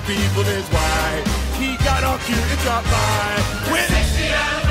people is why he got off you to drop by. With 60